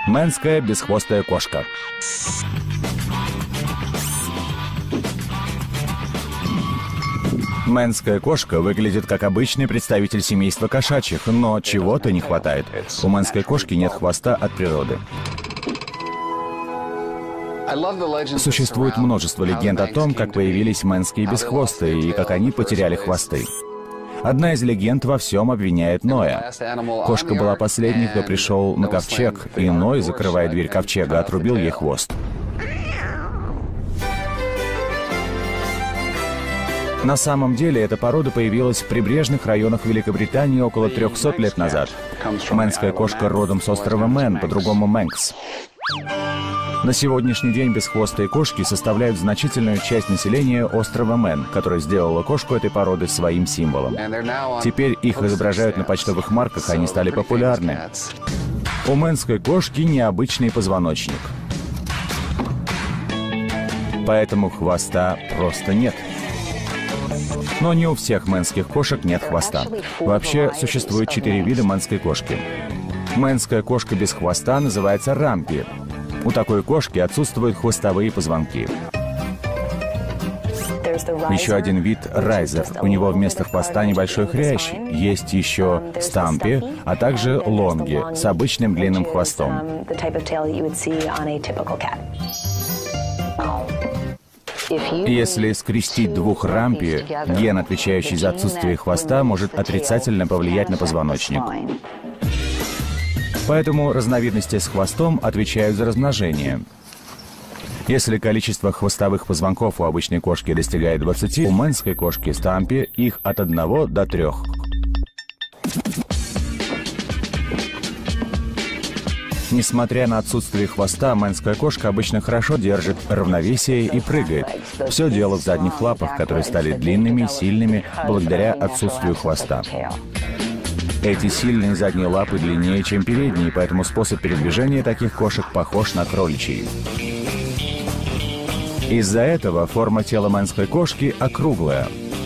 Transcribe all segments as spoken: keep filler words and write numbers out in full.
Мэнская бесхвостая кошка. Мэнская кошка выглядит как обычный представитель семейства кошачьих, но чего-то не хватает. У мэнской кошки нет хвоста от природы. Существует множество легенд о том, как появились мэнские бесхвостые и как они потеряли хвосты. Одна из легенд во всем обвиняет Ноя. Кошка была последней, кто пришел на ковчег, и Ной, закрывая дверь ковчега, отрубил ей хвост. На самом деле, эта порода появилась в прибрежных районах Великобритании около трёхсот лет назад. Мэнская кошка родом с острова Мэн, по-другому Мэнкс. На сегодняшний день бесхвостые кошки составляют значительную часть населения острова Мэн, которое сделало кошку этой породы своим символом. Теперь их изображают на почтовых марках, и они стали популярны. У мэнской кошки необычный позвоночник. Поэтому хвоста просто нет. Но не у всех мэнских кошек нет хвоста. Вообще, существует четыре вида мэнской кошки. Мэнская кошка без хвоста называется рампи. У такой кошки отсутствуют хвостовые позвонки. Еще один вид — райзер. У него вместо хвоста небольшой хрящ. Есть еще стампи, а также лонги с обычным длинным хвостом. Если скрестить двух рампи, ген, отвечающий за отсутствие хвоста, может отрицательно повлиять на позвоночник. Поэтому разновидности с хвостом отвечают за размножение. Если количество хвостовых позвонков у обычной кошки достигает двадцати, у мэнской кошки стампи их от одного до трех. Несмотря на отсутствие хвоста, мэнская кошка обычно хорошо держит равновесие и прыгает. Все дело в задних лапах, которые стали длинными, сильными благодаря отсутствию хвоста. Эти сильные задние лапы длиннее, чем передние, поэтому способ передвижения таких кошек похож на кроличий. Из-за этого форма тела мэнской кошки округлая.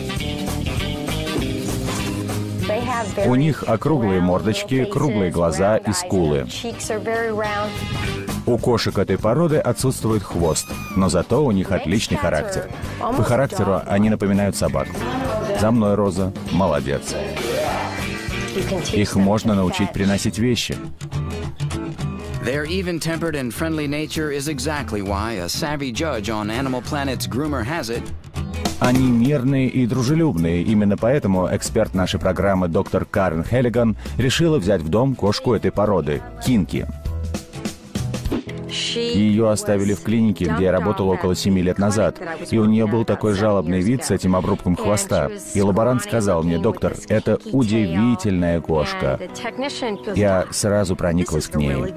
У них округлые мордочки, круглые глаза и скулы. У кошек этой породы отсутствует хвост, но зато у них отличный характер. По характеру они напоминают собак. За мной, Роза. Молодец. Их можно научить приносить вещи. Their even-tempered and friendly nature is exactly why a savvy judge on Animal Planet's Groomer has it. Они мирные и дружелюбные. Именно поэтому эксперт нашей программы доктор Карен Хеллиган решила взять в дом кошку этой породы — Кинки. Ее оставили в клинике, где я работал около семи лет назад, и у нее был такой жалобный вид с этим обрубком хвоста. И лаборант сказал мне: «Доктор, это удивительная кошка». Я сразу прониклась к ней.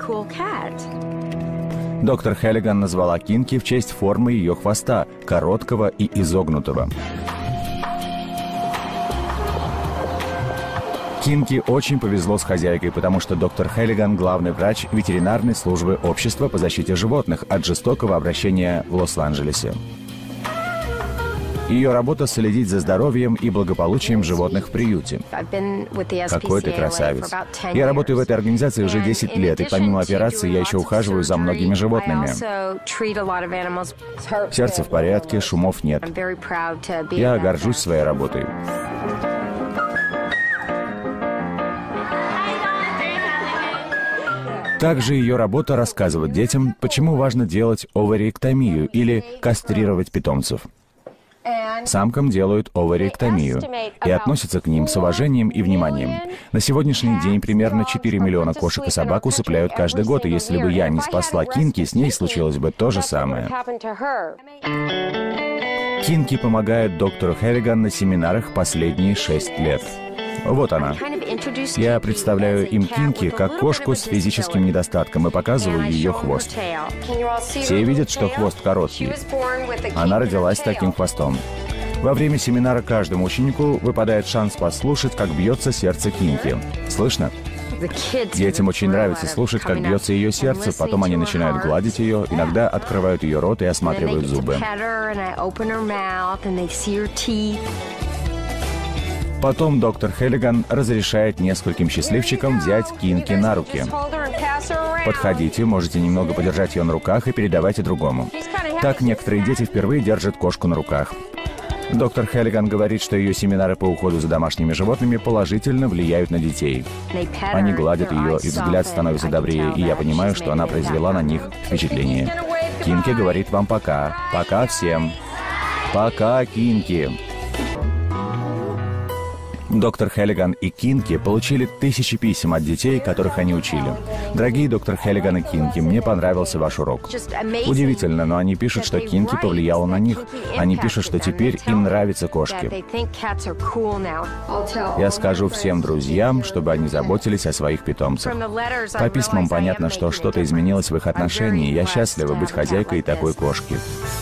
Доктор Хеллиган назвала Кинки в честь формы ее хвоста, короткого и изогнутого. Кинки очень повезло с хозяйкой, потому что доктор Хеллиган — главный врач ветеринарной службы Общества по защите животных от жестокого обращения в Лос-Анджелесе. Ее работа — следить за здоровьем и благополучием животных в приюте. Какой ты красавец. Я работаю в этой организации уже десять лет, и помимо операции я еще ухаживаю за многими животными. Сердце в порядке, шумов нет. Я горжусь своей работой. Также ее работа — рассказывать детям, почему важно делать овариэктомию или кастрировать питомцев. Самкам делают овариэктомию и относятся к ним с уважением и вниманием. На сегодняшний день примерно четыре миллиона кошек и собак усыпляют каждый год, и если бы я не спасла Кинки, с ней случилось бы то же самое. Кинки помогает доктору Хеллиган на семинарах последние шесть лет. Вот она. Я представляю им Кинки как кошку с физическим недостатком и показываю ее хвост. Все видят, что хвост короткий. Она родилась с таким хвостом. Во время семинара каждому ученику выпадает шанс послушать, как бьется сердце Кинки. Слышно? Детям очень нравится слушать, как бьется ее сердце, потом они начинают гладить ее, иногда открывают ее рот и осматривают зубы. Потом доктор Хеллиган разрешает нескольким счастливчикам взять Кинки на руки. Подходите, можете немного подержать ее на руках и передавайте другому. Так некоторые дети впервые держат кошку на руках. Доктор Хеллиган говорит, что ее семинары по уходу за домашними животными положительно влияют на детей. Они гладят ее, и взгляд становится добрее, и я понимаю, что она произвела на них впечатление. Кинки говорит вам пока. Пока всем. Пока, Кинки. Доктор Хеллиган и Кинки получили тысячи писем от детей, которых они учили. Дорогие доктор Хеллиган и Кинки, мне понравился ваш урок. Удивительно, но они пишут, что Кинки повлияла на них. Они пишут, что теперь им нравятся кошки. Я скажу всем друзьям, чтобы они заботились о своих питомцах. По письмам понятно, что что-то изменилось в их отношении. Я счастлива быть хозяйкой такой кошки.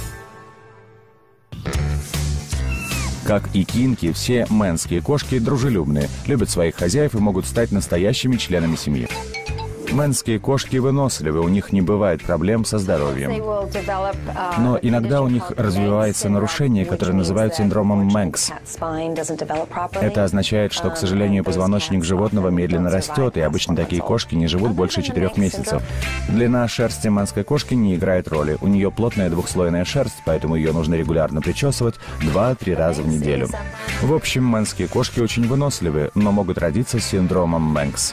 Как и Кинки, все мэнские кошки дружелюбные, любят своих хозяев и могут стать настоящими членами семьи. Мэнские кошки выносливы, у них не бывает проблем со здоровьем. Но иногда у них развивается нарушение, которое называют синдромом Мэнкс. Это означает, что, к сожалению, позвоночник животного медленно растет, и обычно такие кошки не живут больше четырех месяцев. Длина шерсти мэнской кошки не играет роли. У нее плотная двухслойная шерсть, поэтому ее нужно регулярно причесывать два-три раза в неделю. В общем, мэнские кошки очень выносливы, но могут родиться с синдромом Мэнкс.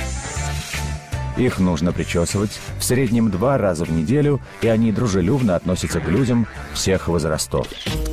Их нужно причесывать в среднем два раза в неделю, и они дружелюбно относятся к людям всех возрастов.